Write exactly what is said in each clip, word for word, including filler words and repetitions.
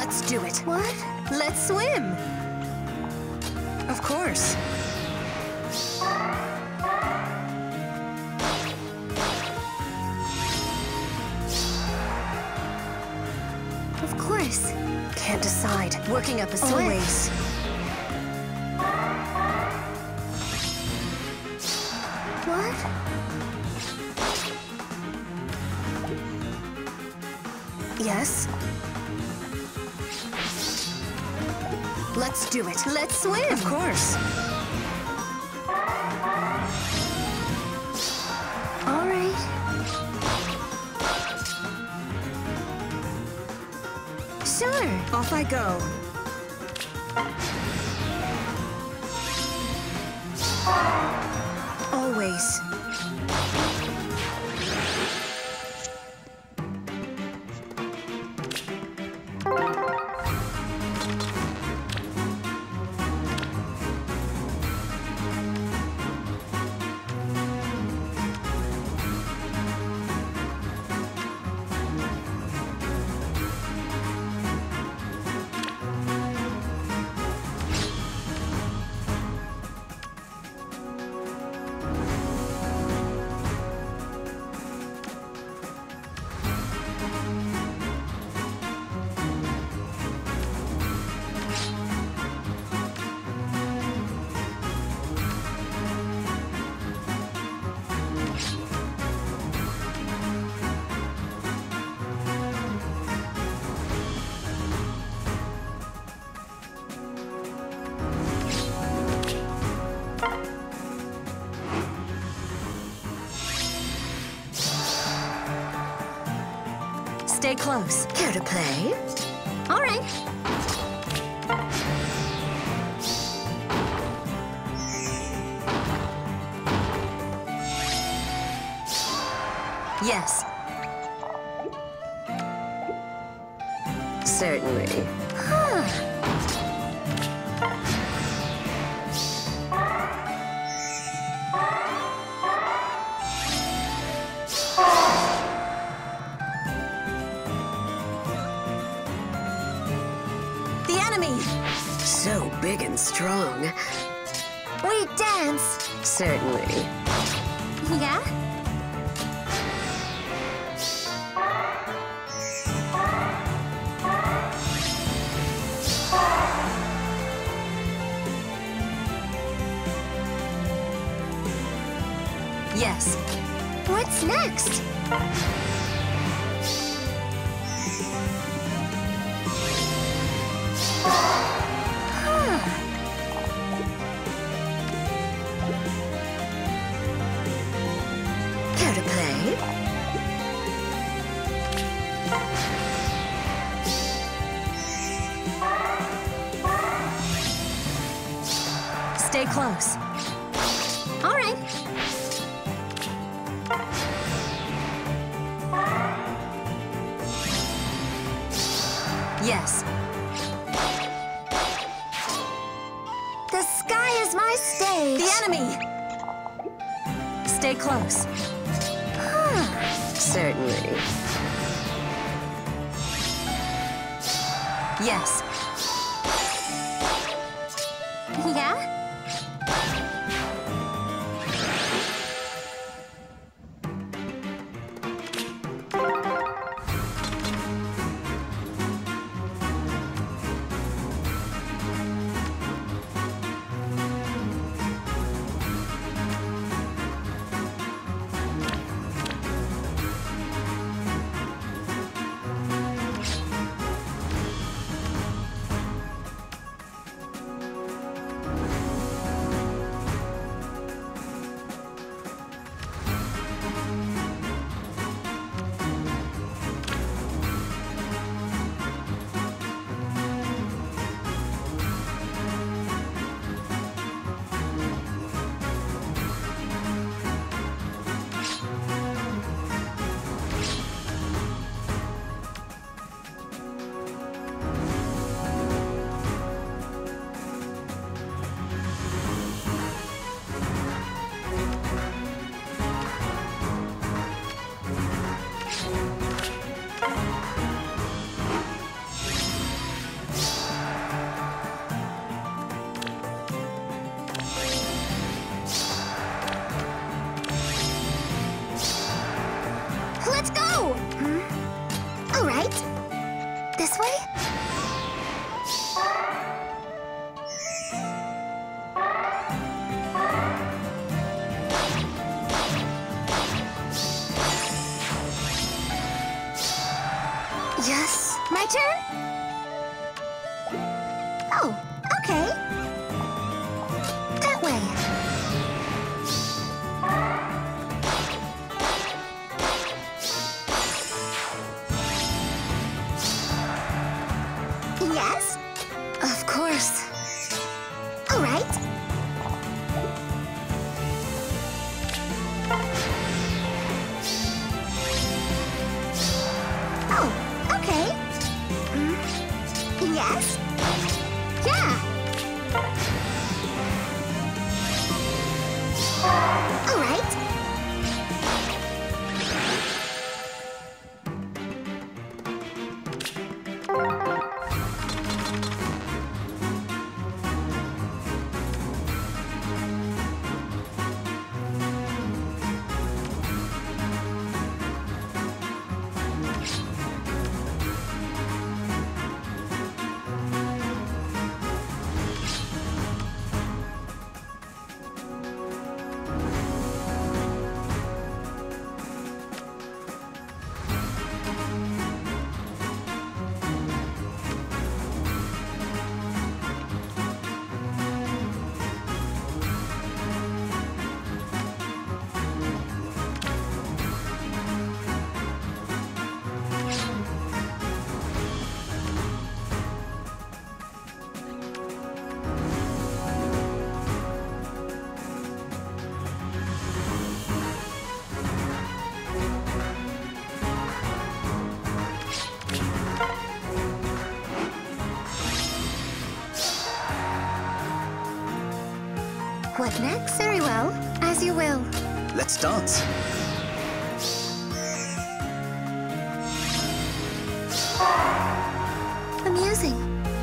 Let's do it. What? Let's swim. Of course. Of course. Can't decide. Working up a sweat. Always. What? Yes? Let's do it. Let's swim. Of course. All right. Sure. Off I go. Always. Stay close. Care to play? All right. Yes. Certainly. Huh. So big and strong. We dance. Certainly. Yeah? Yes. What's next? Care to play? Stay close. All right. Yes. The sky is my stage. The enemy! Stay close. Huh. Certainly. Yes. Yeah? go! Hmm? All right. This way? Yes. My turn? Oh, okay. That way. Yes? Of course. All right. Oh, okay. Hmm? Yes? Yeah. All right. What next? Very well. As you will. Let's dance. Amusing.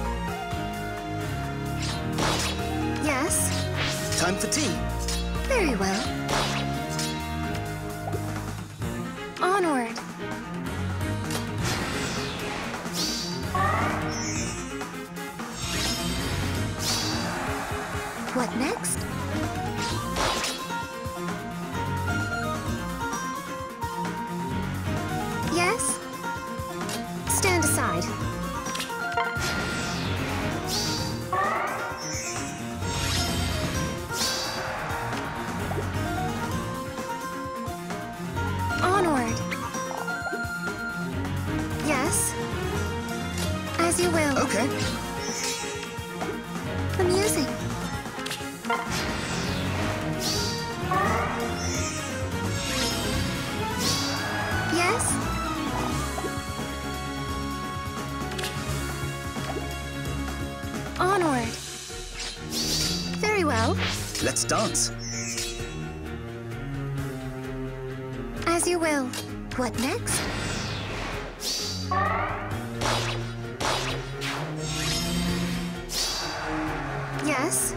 Yes. Time for tea. Very well. Onward. What next? Yes? Stand aside. Onward. Yes? As you will. Okay. Amusing. Yes? Onward. Very well. Let's dance. As you will. What next? Yes?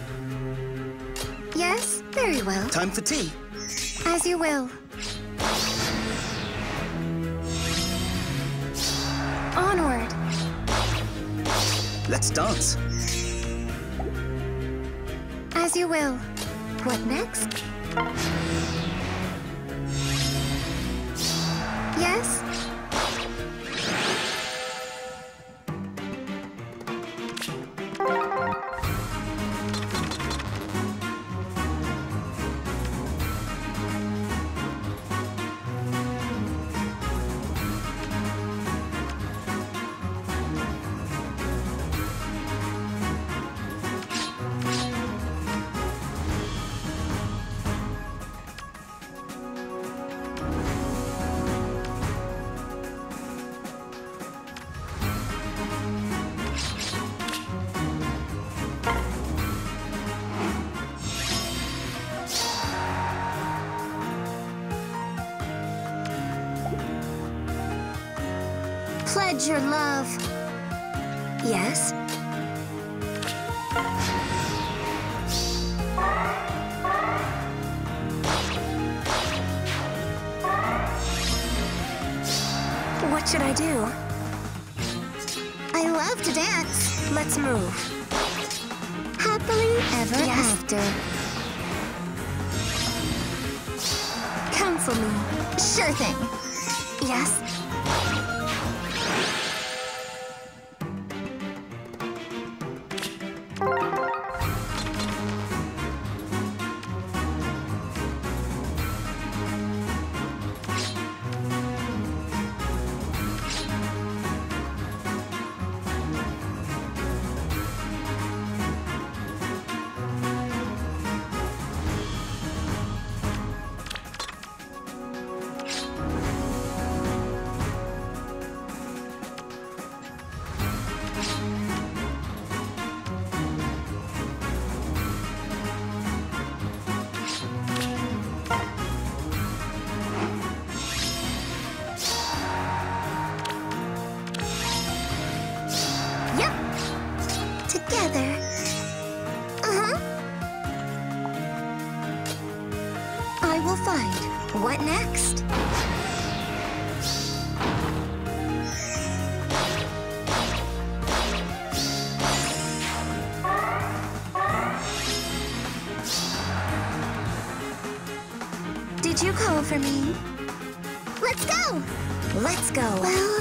Yes? Very well. Time for tea. As you will. Onward. Let's dance. As you will. What next? Yes? Pledge your love. Yes? What should I do? I love to dance. Let's move. Happily ever Yes. after. Counsel me. Sure thing. Yes? Yep. Together. Uh-huh. I will find. What next? Did you call for me? Let's go. Let's go. Well,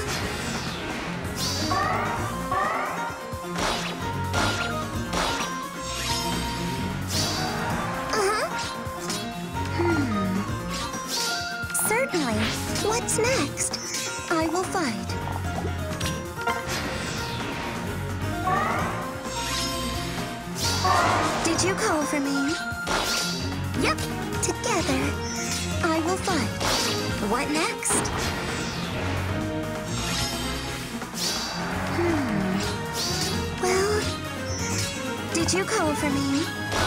uh-huh. Certainly. What's next? I will find. Did you call for me? Yep. Together. I will find. What next? Well, Did you call for me?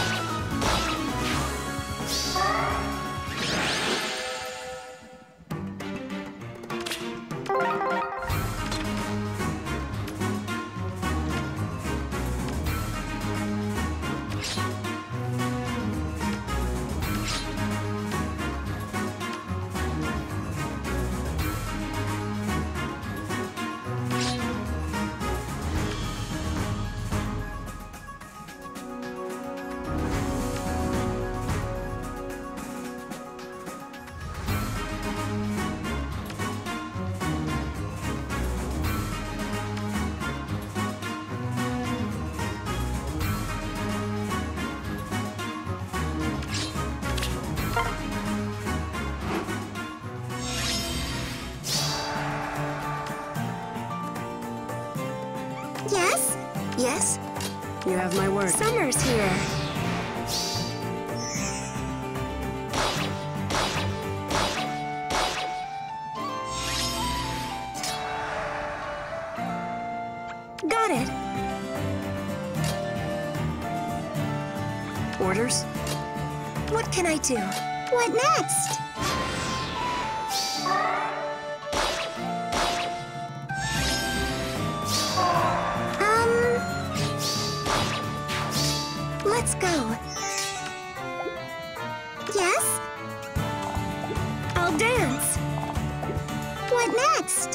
yes? Yes? You have my word. Summer's here. Got it. Orders? What can I do? What next? Um, Let's go. yes? I'll dance. What next?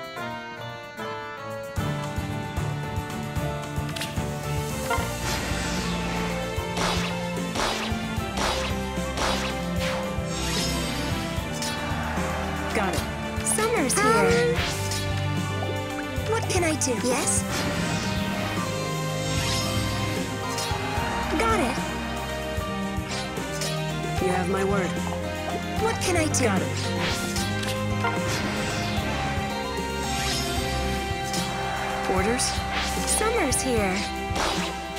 Got it. Summer's Um, here. What can I do? yes? Got it. You have my word. What can I do? Got it. Orders? Summer's here.